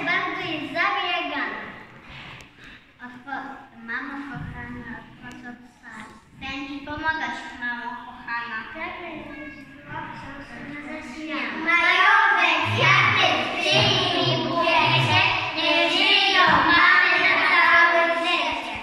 bardzo jest zabiegana. Mamo kochana, po co wstać? Będzie pomagać, mamo kochana. Majowe kwiaty w tymi bukiecie, nie żyją mamy na całe życie.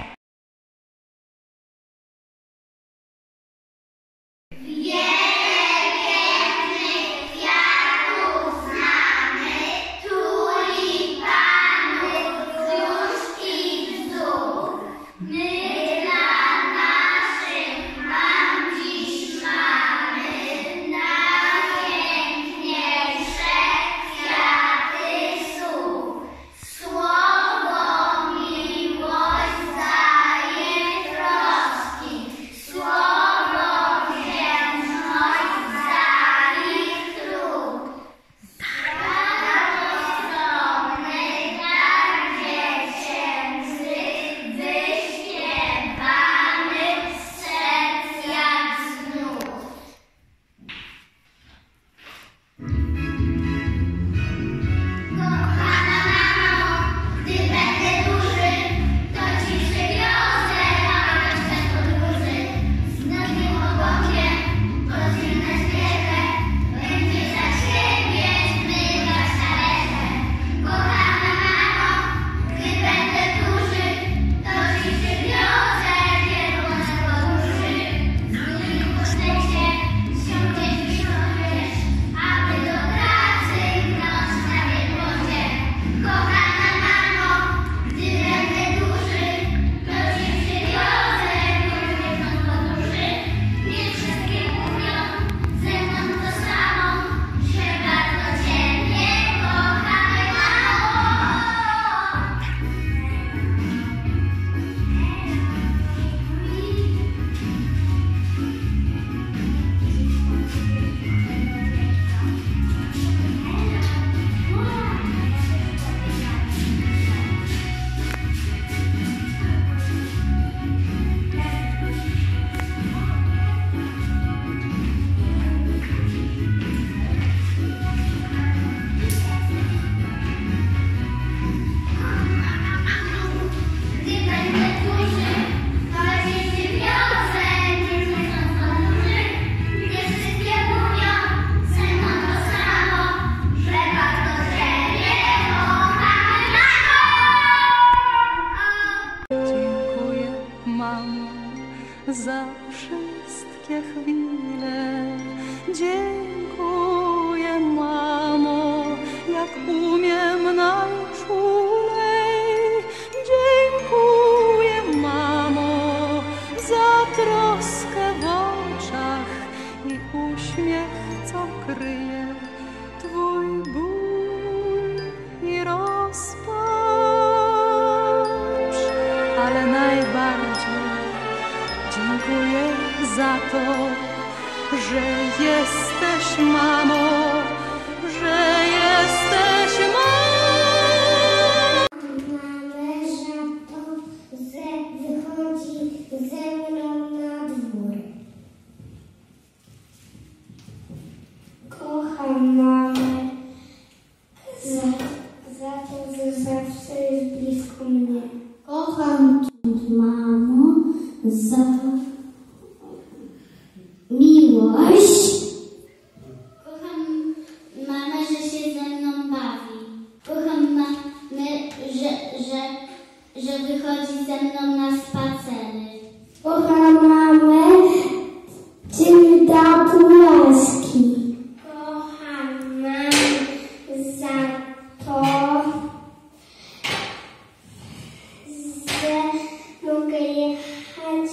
Za wszystkie chwile. Dziękuję, mamo, jak umiem najczulej. Dziękuję, mamo, za troskę w oczach i uśmiech, co kryje twój ból i rozpacz. Ale najbardziej dziękuję za to, że jesteś mamą, że jesteś mamą. Mamę rzadko wychodzi ze mną na dwór. Kocham mamę za to, że zawsze jest blisko mnie. Kocham cię, mamo, za miłość. Kocham mamę, że się ze mną bawi. Kocham mamę, że wychodzi ze mną na spacery. Kocham mamę, czy mi da półlaski. Kocham mamę za to, że mogę jechać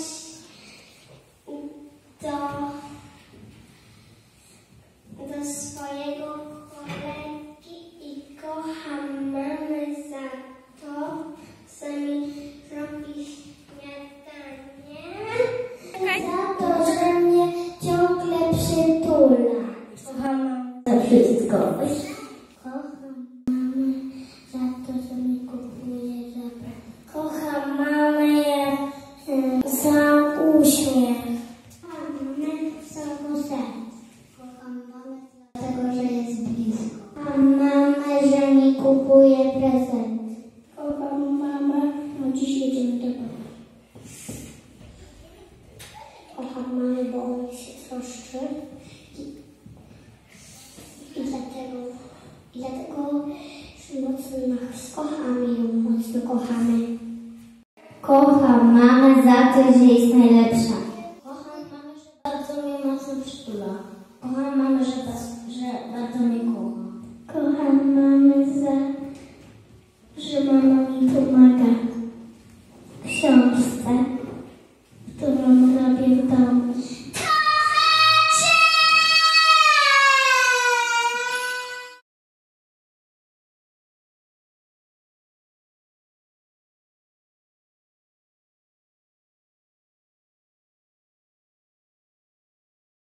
do swojego kolegi i kocham mamę za to, co mi robi śniadanie. Za to, że mnie ciągle przytula. Kocham mamę za wszystko. Kocham mamę za to, że mi kupuje żabrę. Kocham mamę za uśmiech. Kocham mamę z całego serca. Kocham mamę dlatego, że jest blisko. Kocham mamę, że mi kupuje prezent. I dlatego że mocno nas kochamy ją, mocno kochamy. Kocham mamę za to, że jest najlepsza.